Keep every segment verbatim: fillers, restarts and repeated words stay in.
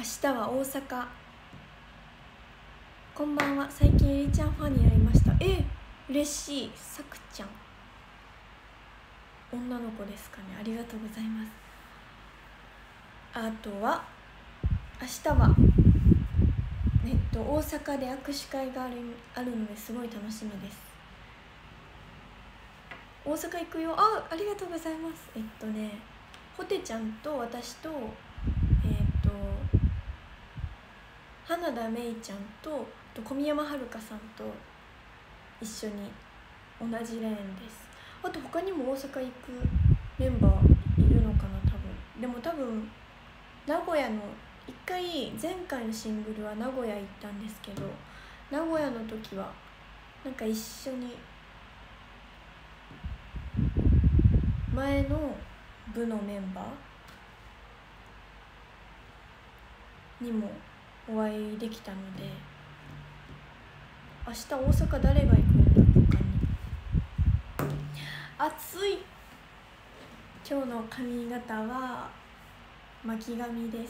明日は大阪。こんばんは。最近ゆりちゃんファンになりました。え嬉しい。さくちゃん、女の子ですかね。ありがとうございます。あとは明日はえっと大阪で握手会があるあるのですごい楽しみです。大阪行くよ。あ、ありがとうございます。えっとねほてちゃんと私とえっと花田めいちゃんと小宮山遥さんと一緒に同じレーンです。あと他にも大阪行くメンバーいるのかな。多分でも多分名古屋の一回前回のシングルは名古屋行ったんですけど、名古屋の時はなんか一緒に前の部のメンバーにもお会いできたので、明日大阪誰が行くんだろう。他に暑い。今日の髪型は巻き髪です。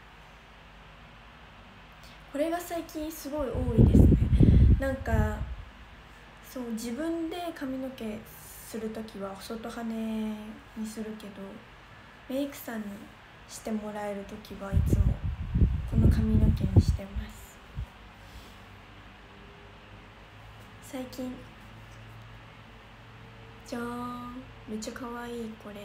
これが最近すごい多いですね。なんかそう自分で髪の毛するときは外羽にするけど、メイクさんにしてもらえるときはいつもこの髪の毛にしてます。最近じゃーん、めっちゃ可愛い。これ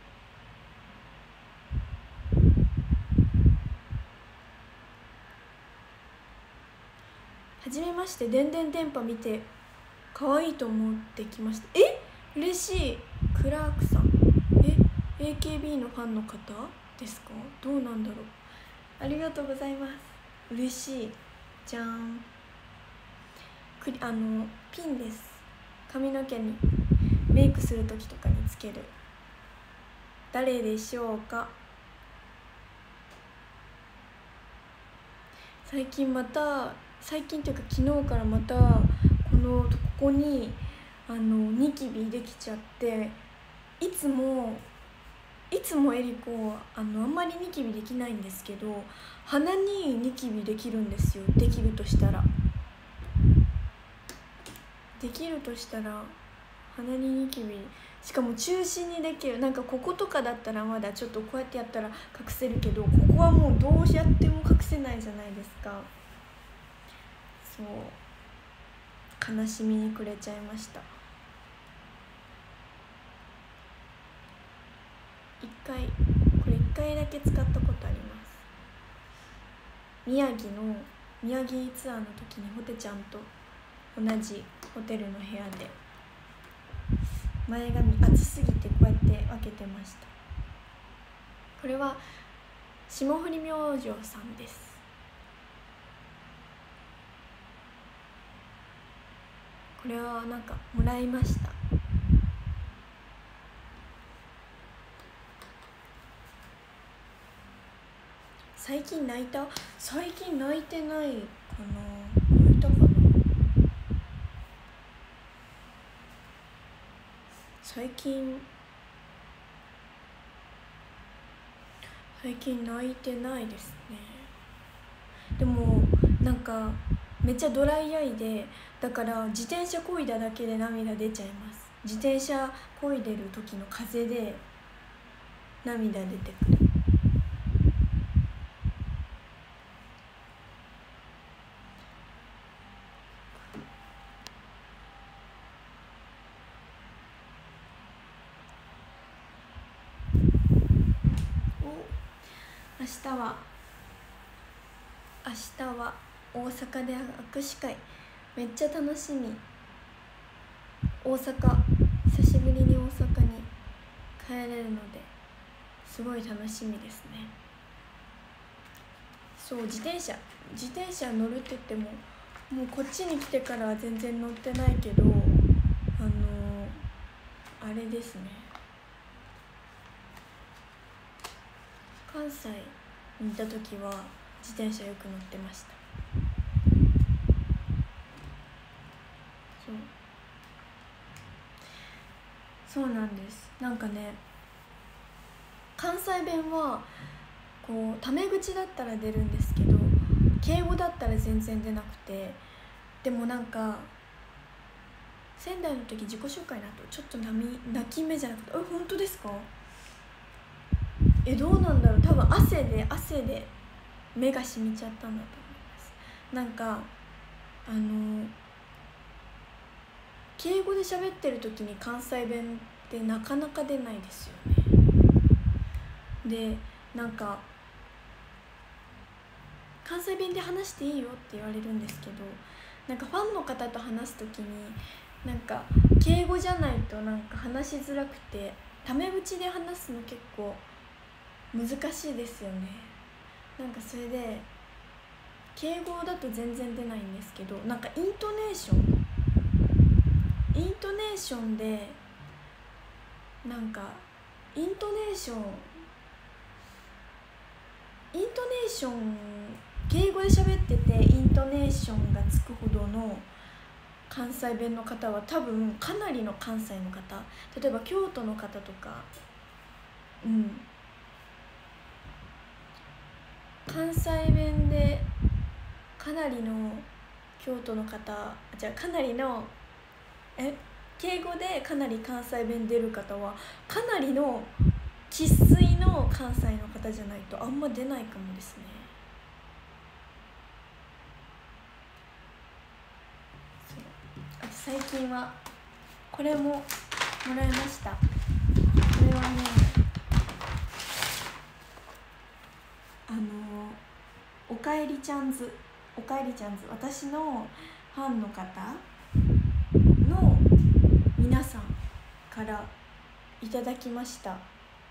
はじめまして。でんでん電波見て可愛いと思ってきました。え嬉しい。クラークさん、え エーケービー のファンの方ですか。どうなんだろう。ありがとうございます。嬉しい。じゃーん、くあのピンです。髪の毛にメイクする時とかにつける。誰でしょうか。最近また最近というか昨日からまたこのここにあのニキビできちゃって、いつもいつもエリコあのあんまりニキビできないんですけど、鼻にニキビできるんですよ。できるとしたらできるとしたら鼻にニキビ、しかも中心にできる。なんかこことかだったらまだちょっとこうやってやったら隠せるけど、ここはもうどうやっても隠せないじゃないですか。そう悲しみに暮れちゃいました。一回これ一回だけ使ったことあります。宮城の宮城ツアーの時にホテちゃんと同じホテルの部屋で前髪熱すぎてこうやって分けてました。これは霜降り明星さんです。これはなんかもらいました。最近泣いた？最近泣いてないかな。泣いたかな。最近最近泣いてないですね。でもなんかめっちゃドライアイで、だから自転車こいだだけで涙出ちゃいます。自転車こいでる時の風で涙出てくる。明日は明日は大阪で握手会、めっちゃ楽しみ。大阪久しぶりに大阪に帰れるのですごい楽しみですね。そう自転車自転車乗るって言ってももうこっちに来てからは全然乗ってないけど、あのー、あれですね、関西にいた時は自転車よく乗ってました。そうそうなんです。なんかね関西弁はこうタメ口だったら出るんですけど敬語だったら全然出なくて、でもなんか仙台の時自己紹介の後ちょっと泣き目じゃなくて、え本当ですか？えどうなんだろう、多分汗で汗で目が染みちゃったんだと思います。なんかあの敬語で喋ってる時に関西弁ってなかなか出ないですよね。でなんか関西弁で話していいよって言われるんですけど、なんかファンの方と話す時になんか敬語じゃないとなんか話しづらくて、タメ口で話すの結構難しいですよね。なんかそれで敬語だと全然出ないんですけど、なんかイントネーションイントネーションでなんかイントネーションイントネーション敬語で喋っててイントネーションがつくほどの関西弁の方は多分かなりの関西の方、例えば京都の方とか、うん関西弁でかなりの京都の方、じゃあかなりのえ敬語でかなり関西弁出る方はかなりの生粋の関西の方じゃないとあんま出ないかもですね。あと最近はこれももらいました。これはねあのおかえりちゃんずおかえりちゃんず私のファンの方の皆さんからいただきました。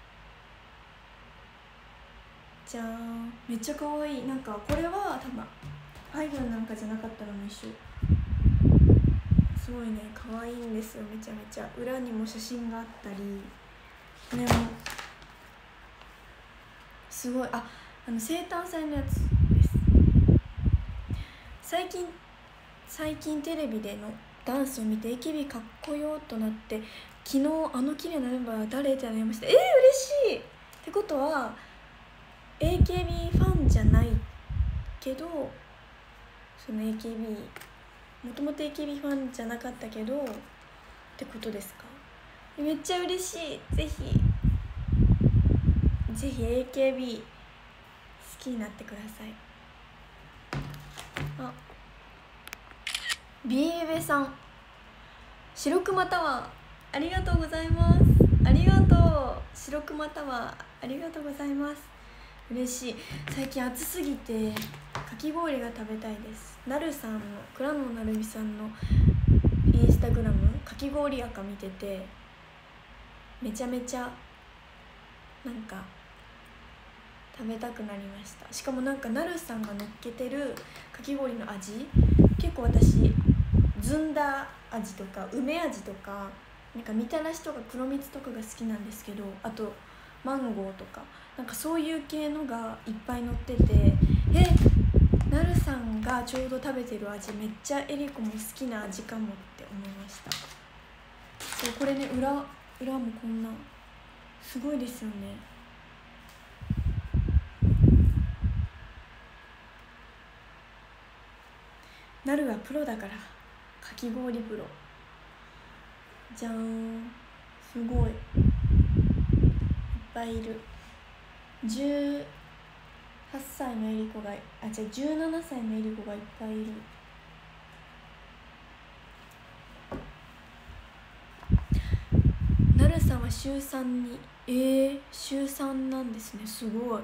じゃーん、めっちゃ可愛い。なんかこれは多分アイドルなんかじゃなかったらもう一緒すごいね可愛いんですよ。めちゃめちゃ裏にも写真があったり、これもすごい、ああの生誕祭のやつです。最近最近テレビでのダンスを見て エーケービー かっこよとなって、昨日あの綺麗なメンバーは誰ってなりました。えー、嬉しいってことは エーケービー ファンじゃないけど、その エーケービー もともと エーケービー ファンじゃなかったけどってことですか？めっちゃ嬉しい。ぜひぜひ エーケービー 好きになってください。あ、ビーエベさん、白熊タワーありがとうございます。ありがとう白熊タワーありがとうございます。嬉しい。最近暑すぎてかき氷が食べたいです。なるさんの倉野なるみさんのインスタグラムかき氷赤見ててめちゃめちゃなんか食べたくなりました。しかもなんかなるさんがのっけてるかき氷の味結構私ずんだ味とか梅味とかなんかみたらしとか黒蜜とかが好きなんですけど、あとマンゴーとかなんかそういう系のがいっぱい乗ってて、えなるさんがちょうど食べてる味めっちゃえりこも好きな味かもって思いました。そうこれね裏裏もこんなすごいですよね。なるはプロだからかき氷プロじゃーん、すごいいっぱいいる。じゅうはっさいのえりこがあじゃあじゅうななさいのえりこがいっぱいいる。なるさんはしゅうさんにえー、しゅうさんなんですね。すごい。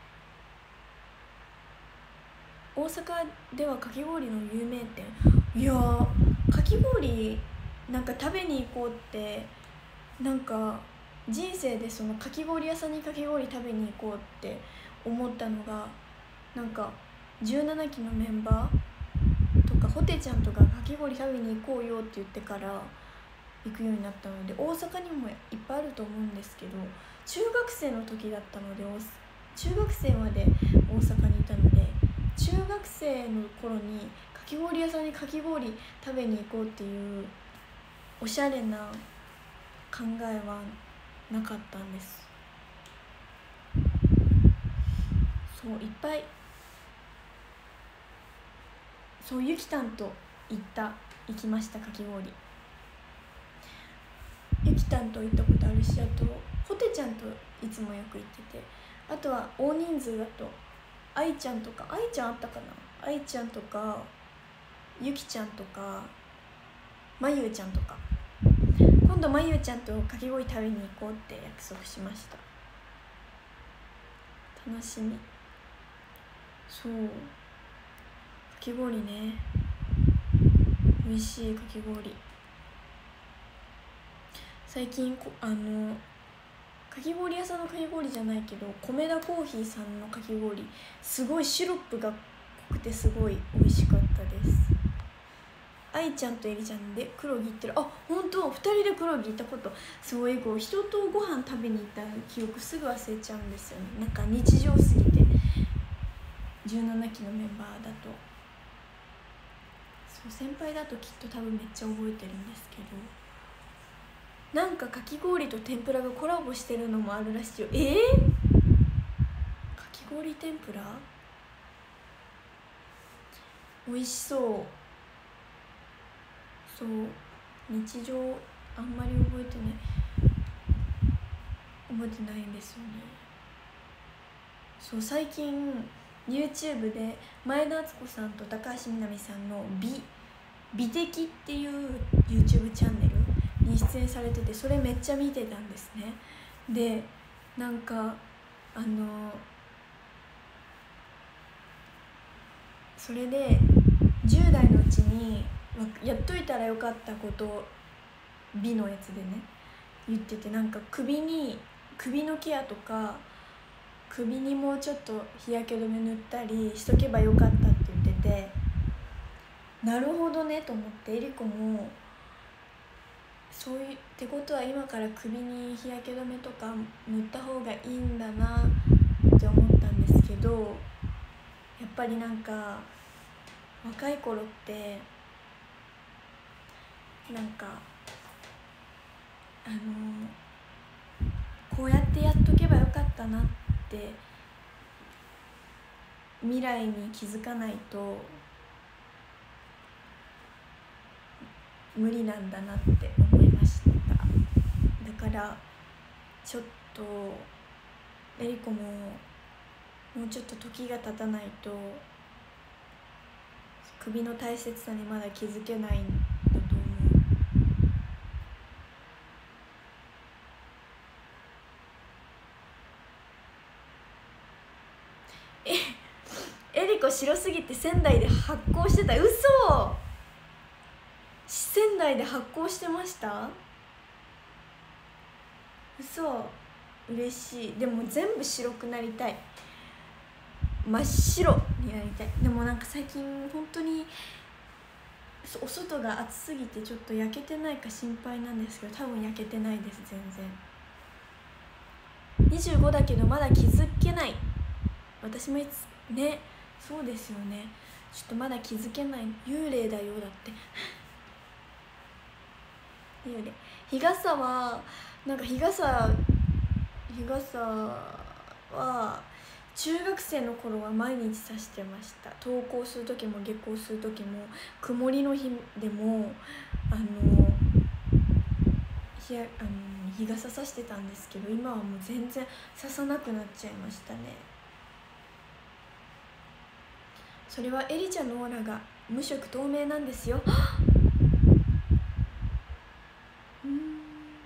大阪ではかき氷の有名店、いやーかき氷なんか食べに行こうってなんか人生でそのかき氷屋さんにかき氷食べに行こうって思ったのがなんかじゅうななきのメンバーとかホテちゃんとかかき氷食べに行こうよって言ってから行くようになったので、大阪にもいっぱいあると思うんですけど中学生の時だったので中学生まで大阪にいたので中学生の頃にかき氷屋さんにかき氷食べに行こうっていうおしゃれな考えはなかったんです。 そういっぱい、そうゆきたんと行った行きました。かき氷ゆきたんと行ったことあるし、あとほてちゃんといつもよく行ってて、あとは大人数だと愛ちゃんとか、愛ちゃんあったかな、愛ちゃんとかゆきちゃんとかまゆちゃんとか、今度まゆちゃんとかき氷食べに行こうって約束しました。楽しみ。そうかき氷ね、美味しいかき氷。最近こあのかき氷屋さんのかき氷じゃないけど、米田コーヒーさんのかき氷すごいシロップが濃くてすごい美味しかったです。愛ちゃんとエリちゃんで黒木行ってる。あ、本当ふたりで黒木行ったこと、すごいこう人とご飯食べに行った記憶すぐ忘れちゃうんですよね。なんか日常すぎて、じゅうななきのメンバーだと。そう先輩だときっと多分めっちゃ覚えてるんですけど、なんかかき氷と天ぷらがコラボしてるのもあるらしいよ。えー、かき氷天ぷら美味しそう。そう日常あんまり覚えてない覚えてないんですよね。そう最近 YouTube で前田敦子さんと高橋みなみさんの美美的っていう YouTube チャンネルに出演されてて、それめっちゃ見てたんですね。でなんかあのそれでじゅう代のうちにやっといたらよかったこと美のやつでね言ってて、なんか首に首のケアとか首にもうちょっと日焼け止め塗ったりしとけばよかったって言ってて、なるほどねと思って、えりこもそういうってことは今から首に日焼け止めとか塗った方がいいんだなって思ったんですけど、やっぱりなんか若い頃ってなんかあのこうやってやっとけばよかったなって未来に気づかないと無理なんだなって思いました。だからちょっとえりこももうちょっと時が経たないと首の大切さにまだ気づけないんだと思う。ええりこ白すぎて仙台で発酵してた。嘘、仙台で発酵してました。嘘、嬉しい。でも全部白くなりたい、真っ白になりたい。でもなんか最近本当にお外が暑すぎてちょっと焼けてないか心配なんですけど、多分焼けてないです全然。にじゅうごだけどまだ気づけない。私もいつね、そうですよね、ちょっとまだ気づけない。幽霊だよだって幽霊。日傘はなんか日傘日傘は中学生の頃は毎日さしてました。登校する時も下校する時も曇りの日でもあの日やあの日傘さしてたんですけど、今はもう全然ささなくなっちゃいましたね。それはエリちゃんのオーラが無色透明なんですよ。うん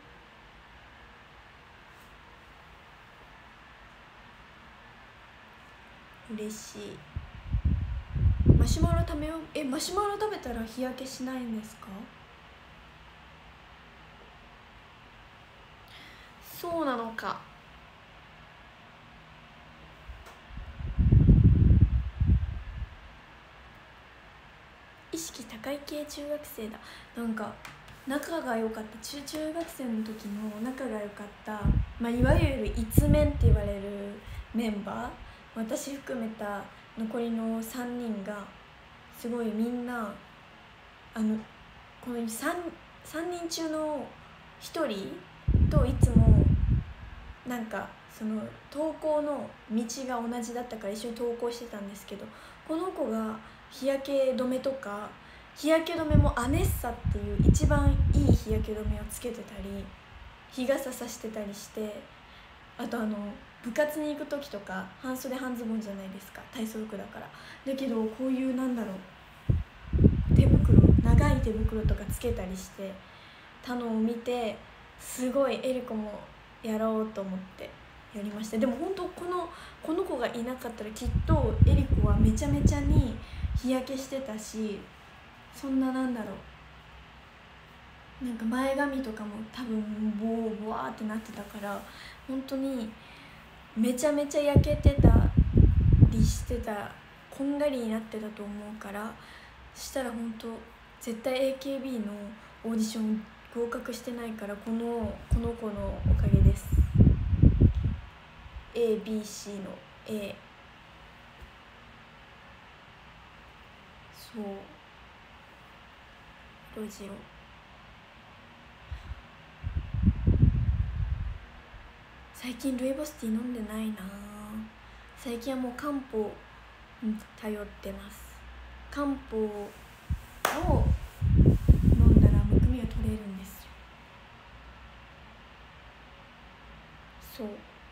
嬉しい。マシュマロ食べよう。え、マシュマロ食べたら日焼けしないんですか？そうなのか。意識高い系中学生だ。なんか仲が良かった中中学生の時の仲が良かった、まあ、いわゆる一面って言われるメンバー、私含めた残りのさんにんがすごいみんなあのこの 3, 3人中のひとりといつもなんかその登校の道が同じだったから一緒に登校してたんですけど、この子が日焼け止めとか、日焼け止めもアネッサっていう一番いい日焼け止めをつけてたり、日傘さしてたりして、あとあの部活に行く時とか半袖半ズボンじゃないですか、体操服だから。だけどこういうなんだろう、手袋、長い手袋とかつけたりしてたのを見て、すごいエリコもやろうと思ってやりました。でも本当このこの子がいなかったらきっとエリコはめちゃめちゃに日焼けしてたし、そんななんだろう、なんか前髪とかも多分ボーボワーってなってたから、本当にめちゃめちゃ焼けてたりしてた、こんがりになってたと思うから、したら本当絶対 エーケービー のオーディション合格してないから、このこの子のおかげです。 エービーシー の A。 そう、ロジロ。最近ルイボスティー飲んでないな。最近はもう漢方に頼ってます。漢方を飲んだらむくみが取れるんですよ。そう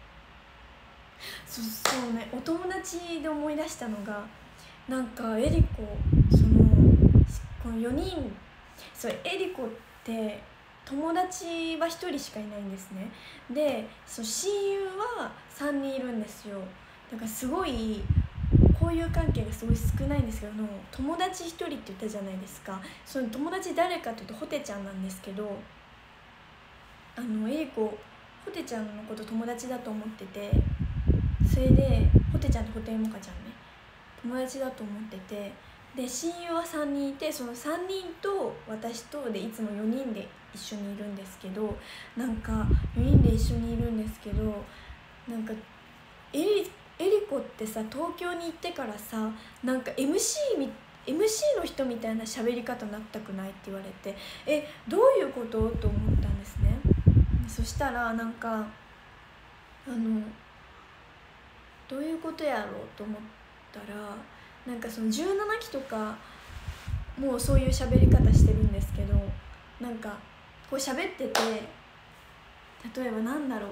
そうそうね、お友達で思い出したのが、なんかエリコ、そのこのよにん、そうエリコって友達はひとりしかいないんですね。でそう親友はさんにんいるんですよ。だからすごい交友関係がすごい少ないんですけど、友達ひとりって言ったじゃないですか。その友達誰かというとホテちゃんなんですけど、あのエリコホテちゃんのこと友達だと思ってて、それでホテちゃんとホテイモカちゃんね、友達だと思ってて、で親友はさんにんいて、そのさんにんと私とでいつもよにんで一緒にいるんですけど、なんかよにんで一緒にいるんですけど、なんかエリエリコってさ、東京に行ってからさ、なんか エムシー み エムシー の人みたいな喋り方になったくないって言われて、えどういうことと思ったんですね。そしたらなんかあのどういうことやろうと思ったら、なんかそのじゅうななきとかもうそういう喋り方してるんですけど、なんかこう喋ってて、例えばなんだろう、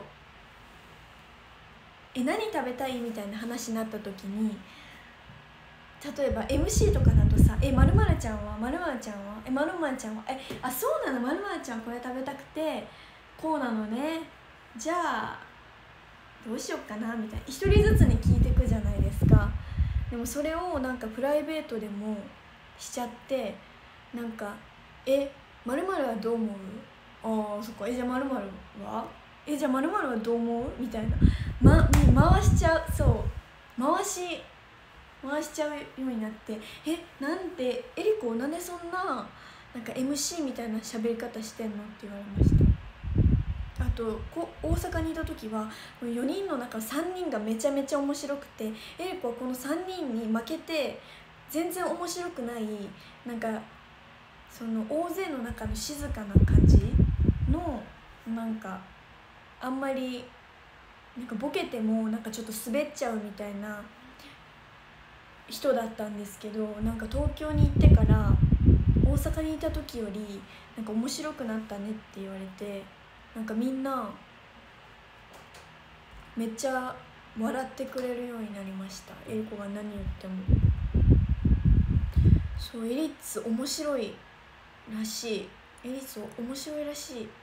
え何食べたいみたいな話になった時に、例えば エムシー とかだとさ、えまるまるちゃんはまるまるちゃんはえまるまるちゃんはえあそうなの、まるまるちゃんこれ食べたくてこうなのね、じゃあどうしよっかなみたいな、一人ずつに聞いてくじゃないですか。でもそれをなんかプライベートでもしちゃって、なんかえまるまるはどう思う、ああそっか、えじゃあまるまるはえじゃあまるまるはどう思うみたいな、ま、回しちゃう、そう回し回しちゃうようになって、えなんでエリコなんでそんななんか エムシー みたいな喋り方してんのって言われました。あとこ大阪にいた時はよにんの中さんにんがめちゃめちゃ面白くて、エリコはこのさんにんに負けて全然面白くない、なんかその大勢の中の静かな感じの、なんかあんまりなんかボケてもなんかちょっと滑っちゃうみたいな人だったんですけど、なんか東京に行ってから大阪にいた時よりなんか面白くなったねって言われて、なんかみんなめっちゃ笑ってくれるようになりました。エリコが何言っても。そうエリッツ面白いらしい、エリッツ面白いらしい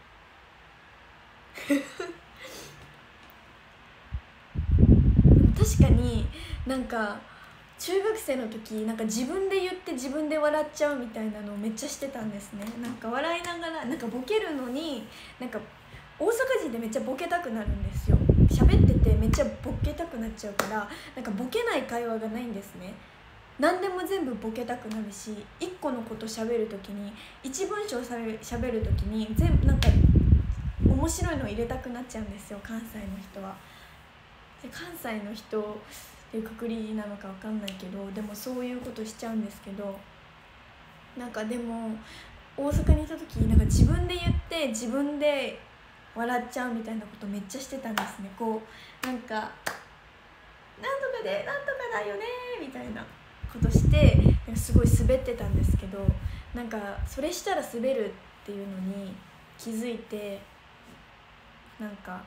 確かになんか中学生の時なんか自分で言って自分で笑っちゃうみたいなのをめっちゃしてたんですね。なんか笑いながらなんかボケるのに、なんか大阪人でめっちゃボケたくなるんですよ。喋っててめっちゃボケたくなっちゃうから、なんかボケない会話がないんですね。何でも全部ボケたくなるし、いっこのこと喋る時に一文章しゃべ喋る時に全部なんか面白いのを入れたくなっちゃうんですよ、関西の人は。で関西の人っていうくくりなのか分かんないけど、でもそういうことしちゃうんですけど、なんかでも大阪にいた時なんか自分で言って自分で笑っちゃうみたいなことめっちゃしてたんですね。こうなんか「なんとかでなんとかだよね」みたいなことしてなんかすごい滑ってたんですけど、なんかそれしたら滑るっていうのに気づいて、なんか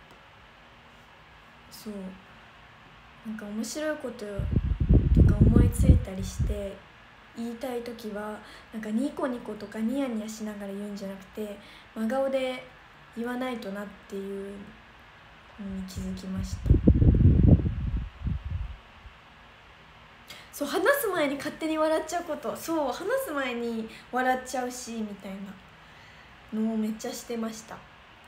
そうなんか面白いこととか思いついたりして言いたい時はなんかニコニコとかニヤニヤしながら言うんじゃなくて真顔で言わないとなっていうのに気づきました。そう話す前に勝手に笑っちゃうこと、そう話す前に笑っちゃうしみたいなのをめっちゃしてました。あ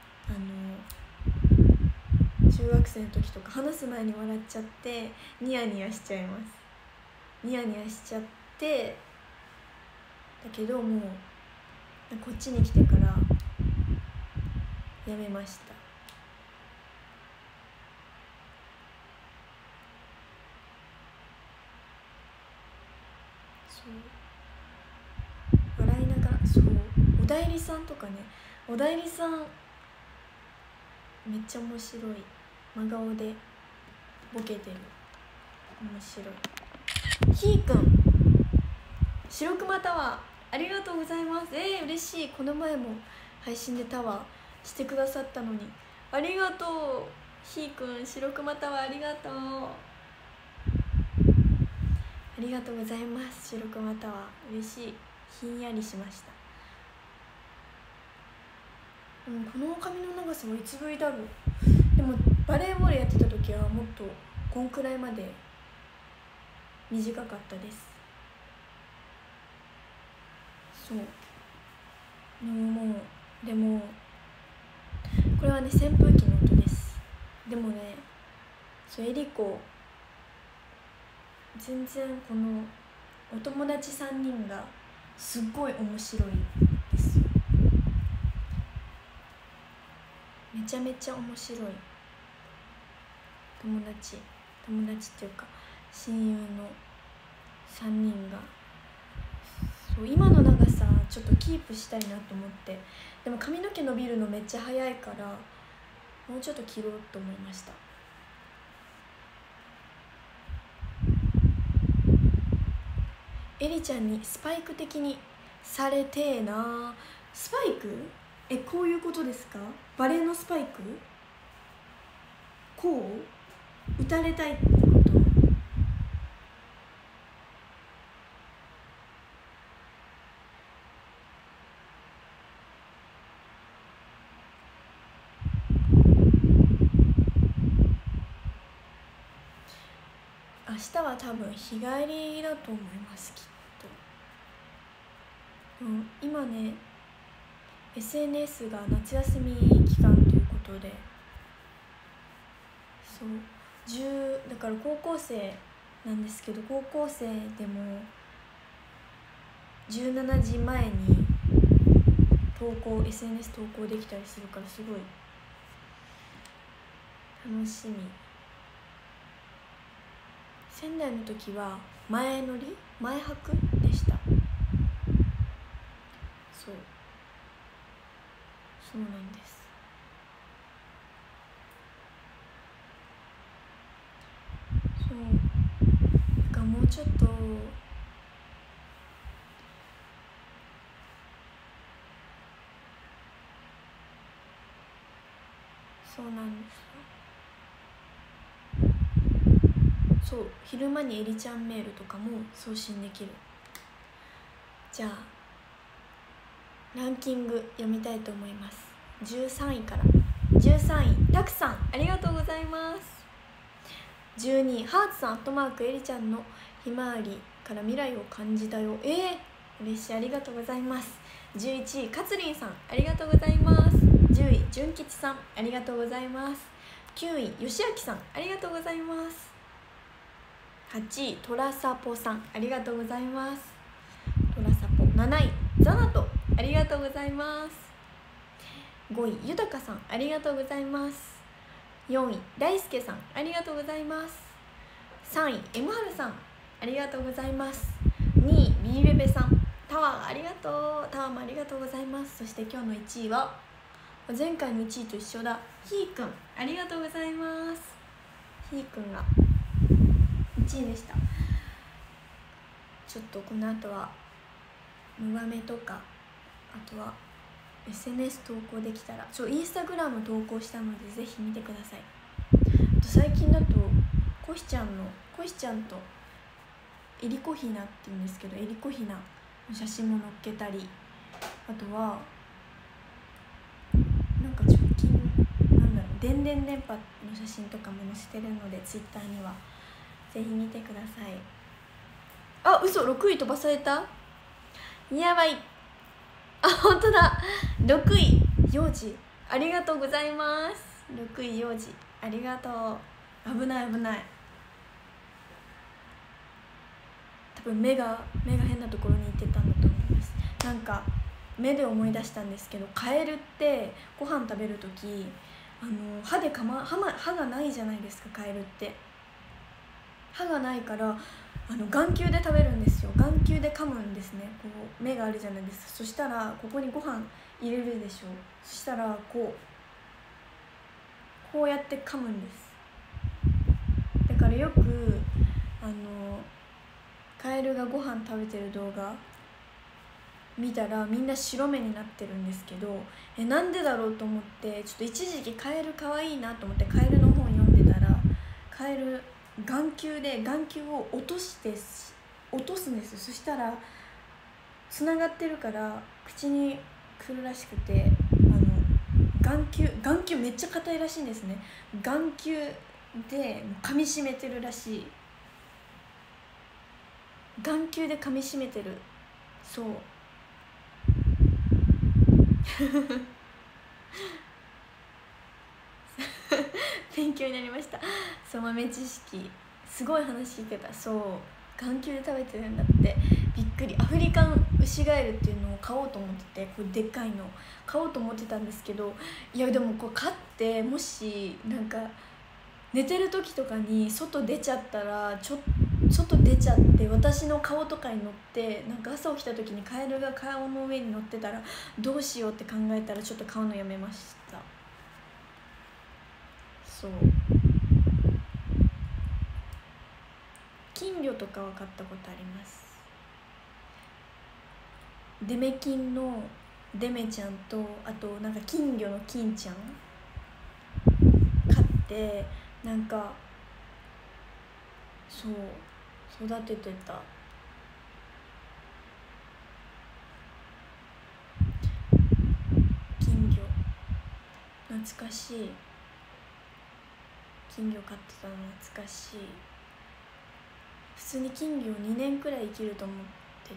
の中学生の時とか話す前に笑っちゃってニヤニヤしちゃいます。ニヤニヤしちゃってだけどもうこっちに来てからやめました。そう笑いながら、そうおだいりさんとかね、おだいりさんめっちゃ面白い、真顔でボケてる、面白い。ひーくん白熊タワーありがとうございます。えー、嬉しい。この前も配信でタワーしてくださったのにありがとう。ひーくん白熊タワーありがとう、ありがとうございます。白熊タワー嬉しい。ひんやりしました。うん、この髪の長さはいつぶりだろう。でもバレーボールやってた時はもっとこんくらいまで短かったです。そうでももうでもこれはね扇風機の音です。でもねそうえりこ全然このお友達さんにんがすっごい面白いですよ。めちゃめちゃ面白い友達友達っていうか親友のさんにんが、そう今の長さちょっとキープしたいなと思って、でも髪の毛伸びるのめっちゃ早いからもうちょっと切ろうと思いました。エリちゃんにスパイク的にされてえな。スパイクえこういうことですか？バレーのスパイクこう打たれたいってこと？明日は多分日帰りだと思います、きっと。うん、今ね エスエヌエス が夏休み期間ということで、そうじゅうだから高校生なんですけど、高校生でもじゅうしちじまえに投稿 エスエヌエス 投稿できたりするからすごい楽しみ。仙台の時は前乗り前泊でした。そうそうなんです。そうだからもうちょっとそうなんですよ。そう昼間にエリちゃんメールとかも送信できる。じゃあランキング読みたいと思います。じゅうさんいからじゅうさんいたくさんありがとうございます。じゅうにいハーツさんアットマークエリちゃんのひまわりから未来を感じたよ。えー、嬉しい、ありがとうございます。じゅういちいかつりんさんありがとうございます。じゅういじゅんきちさんありがとうございます。きゅういよしあきさんありがとうございます。はちいとらさぽさんありがとうございます。とらさぽ。なないザナトありがとうございます。ごいゆたかさんありがとうございます。よんい大輔さんありがとうございます。さんいエムはるさんありがとうございます。にいビーベベさんタワーありがとう、タワーもありがとうございます。そして今日のいちいは前回のいちいと一緒だ。ひーくんありがとうございます。ひーくんがいちいでした。ちょっとこの後はムバメとか、あとは エスエヌエス 投稿できたら、そうインスタグラム投稿したのでぜひ見てください。あと最近だとコヒちゃんのコヒちゃんとエリコヒナっていうんですけど、エリコヒナの写真も載っけたり、あとはなんか直近なんだろう、電電電波の写真とかも載せてるので、ツイッターにはぜひ見てください。あ、嘘、ろくい飛ばされた。やばい。あ、本当だ。ろくい幼児ありがとうございます。ろくい幼児ありがとう。危ない危ない。多分目が目が変なところに行ってたんだと思います。なんか目で思い出したんですけど、カエルってご飯食べるときあの歯でかま歯, ま歯がないじゃないですか。カエルって歯がないからあの眼球で食べるんですよ。眼球で噛むんですね。こう目があるじゃないですか。そしたらここにご飯入れるでしょ。そしたらこうこうやって噛むんです。だからよくあのカエルがご飯食べてる動画見たらみんな白目になってるんですけど、えなんでだろうと思って、ちょっと一時期カエルかわいいなと思ってカエルの本読んでたら、カエル眼球で眼球を落として落とすんですよ。そしたらつながってるから口にくるらしくて、あの眼球眼球めっちゃ硬いらしいんですね。眼球で噛みしめてるらしい。眼球で噛みしめてる。そう勉強になりました。そう豆知識すごい話聞けた。そう眼球で食べてるんだって。びっくり。アフリカンウシガエルっていうのを買おうと思ってて、これでっかいの買おうと思ってたんですけど、いやでもこれ買ってもしなんか寝てる時とかに外出ちゃったら、ちょっと外出ちゃって私の顔とかに乗って、なんか朝起きた時にカエルが顔の上に乗ってたらどうしようって考えたら、ちょっと買うのやめました。そう金魚とかは買ったことあります。デメキンのデメちゃんと、あとなんか金魚の金ちゃん買って、なんかそう育ててた。金魚懐かしい。金魚飼ってたの懐かしい。普通に金魚にねんくらい生きると思って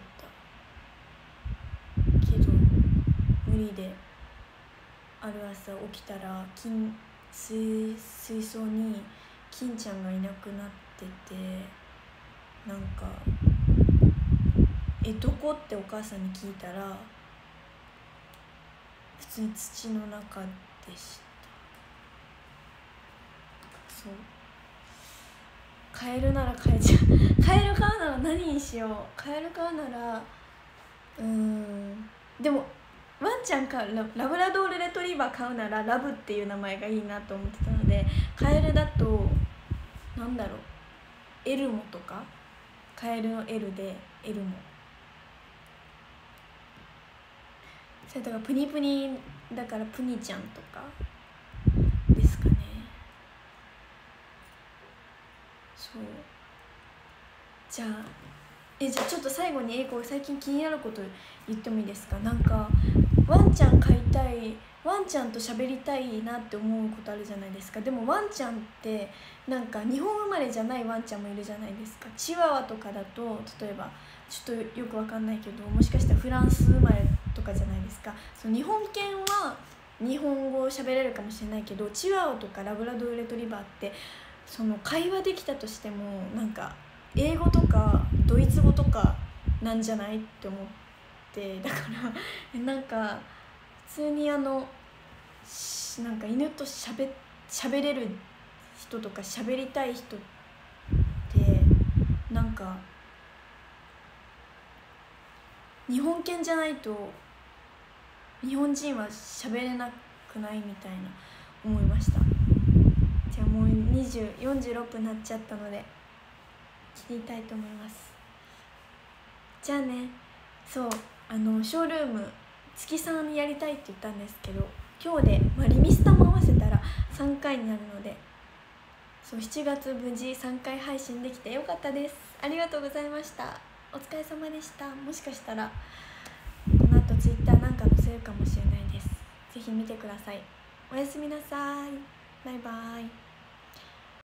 たけど無理で、ある朝起きたら金 水, 水槽に金ちゃんがいなくなってて、なんかえどこってお母さんに聞いたら普通に土の中でした。そうカエルなら飼えちゃうカエル飼うなら何にしよう。カエル飼うならうーんでもワンちゃん飼う ラ, ラブラドールレトリーバー飼うならラブっていう名前がいいなと思ってたので、カエルだとなんだろう、エルモとか、カエルの L でエルモ、それとかプニプニだからプニちゃんとかですかね。そうじゃあえじゃあちょっと最後に英子が最近気になること言ってもいいですか。なんかワンちゃん飼いたい、ワンちゃんと喋りたいなって思うことあるじゃないですか。でもワンちゃんってなんか日本生まれじゃないワンちゃんもいるじゃないですか。チワワとかだと例えばちょっとよくわかんないけど、もしかしたらフランス生まれとかじゃないですか。その日本犬は日本語を喋れるかもしれないけど、チワワとかラブラドールレトリバーってその会話できたとしてもなんか英語とかドイツ語とかなんじゃないって思って、だからなんか普通にあのなんか犬としゃべしゃべれる人とかしゃべりたい人ってなんか日本犬じゃないと日本人はしゃべれなくくないみたいな思いました。じゃあもうにじゅう、よんじゅうろっぷんになっちゃったので切りたいと思います。じゃあね。そうあのショールーム月さんやりたいって言ったんですけど、今日で、まあ、リミスタも合わせたらさんかいになるので、そうしちがつ無事さんかい配信できてよかったです。ありがとうございました。お疲れ様でした。もしかしたらこの後ツイッターなんか載せるかもしれないです。ぜひ見てください。おやすみなさい。バイバイ。